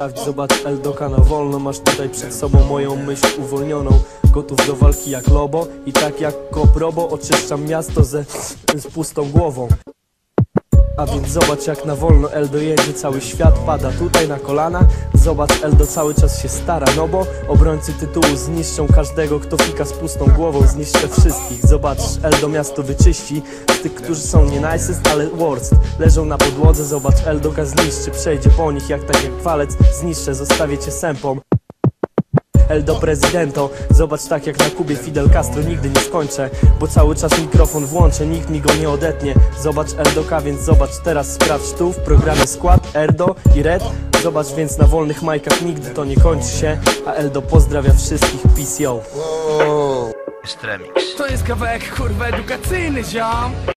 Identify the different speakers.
Speaker 1: Zobacz Eldoka na wolno, masz tutaj przed sobą moją myśl uwolnioną. Gotów do walki jak Lobo i tak jak Koprobo oczyszczam miasto z pustą głową. A więc zobacz jak na wolno Eldo jedzie, cały świat pada tutaj na kolana. Zobacz Eldo cały czas się stara, no bo obrońcy tytułu zniszczą każdego, kto fika z pustą głową, zniszczę wszystkich. Zobacz Eldo miasto wyczyści z tych, którzy są nie nicest, ale worst. Leżą na podłodze, zobacz Eldoka zniszczy, przejdzie po nich jak walec, zniszczę, zostawię cię sępą. Eldo prezydento, zobacz tak jak na Kubie Fidel Castro, nigdy nie skończę, bo cały czas mikrofon włączę, nikt mi go nie odetnie. Zobacz Eldoka, więc zobacz teraz, sprawdź tu w programie Skład, Erdo i Red. Zobacz więc na wolnych majkach nigdy to nie kończy się, a Eldo pozdrawia wszystkich, peace yo.
Speaker 2: Jest remix.
Speaker 3: To jest kawałek kurwa edukacyjny, ziom.